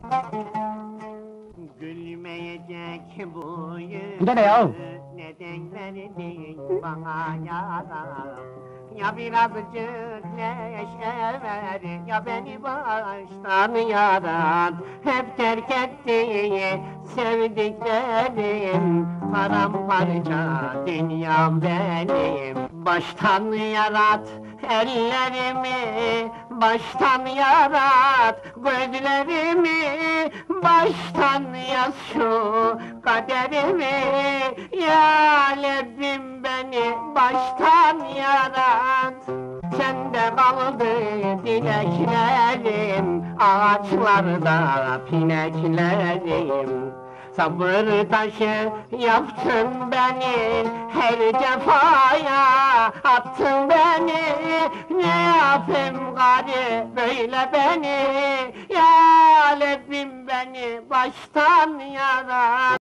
Gülmeyecek bu yüz. Bu da ne ya? Neden verdin bana yalan? Ya birazcık neşe ver, ya beni baştan yarat. Hep terk ettiği sevdiklerim, paramparça dünyam benim. Baştan yarat ellerimi, baştan yarat gözlerimi, baştan yaz şu kaderimi. Ya Rabbim beni baştan yarat. Sende kaldı dileklerim, ağaçlarda pineklerim. Sabır taşı yaptın beni, her cefaya attın beni. Ne yapayım gari böyle beni, ya Rabbim beni baştan yarat.